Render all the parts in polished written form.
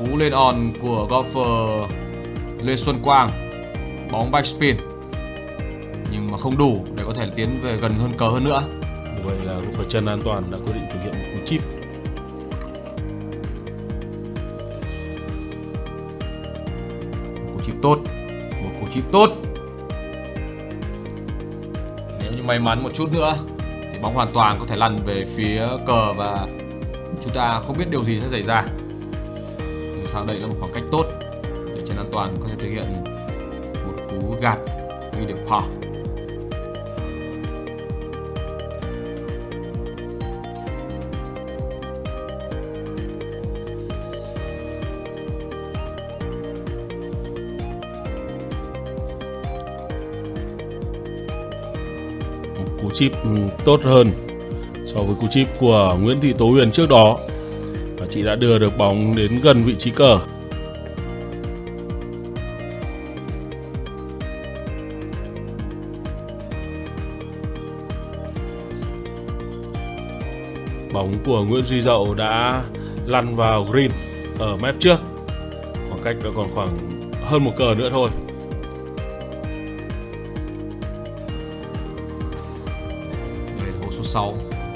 cú lên on của golfer Lê Xuân Quang. Bóng backspin nhưng mà không đủ để có thể tiến về gần hơn cờ hơn nữa. Như vậy là golfer Trần An Toàn đã quyết định thực hiện một cú chip. Cú chip tốt, một cú chip tốt. Nếu như may mắn một chút nữa thì bóng hoàn toàn có thể lăn về phía cờ và chúng ta không biết điều gì sẽ xảy ra. Nhưng sao đây là một khoảng cách tốt để Trần An Toàn có thể thực hiện một cú gạt ghi điểm par. Cú chip tốt hơn so với cú chip của Nguyễn Thị Tố Huyền trước đó, và chị đã đưa được bóng đến gần vị trí cờ. Bóng của Nguyễn Duy Dậu đã lăn vào green ở mép trước, khoảng cách đã còn khoảng hơn một cờ nữa thôi. Đây là hố số 6.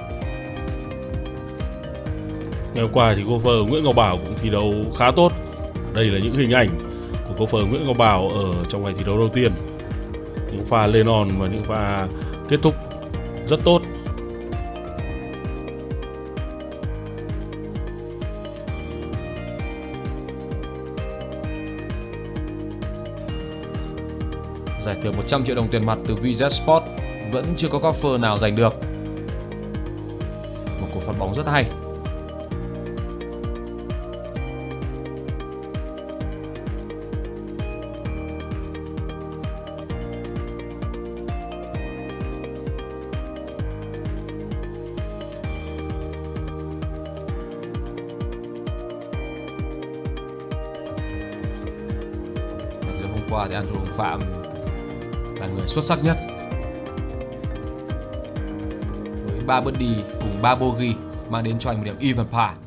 Ngày hôm qua thì golfer Nguyễn Ngọc Bảo cũng thi đấu khá tốt. Đây là những hình ảnh của golfer Nguyễn Ngọc Bảo ở trong ngày thi đấu đầu tiên. Những pha lên on và những pha kết thúc rất tốt. Giải thưởng 100 triệu đồng tiền mặt từ VZ Sport vẫn chưa có golfer nào giành được. Một cuộc phạt bóng rất hay. Hôm qua thì Andrew Phạm là người xuất sắc nhất với 3 birdie cùng 3 bogey mang đến cho anh một điểm even par.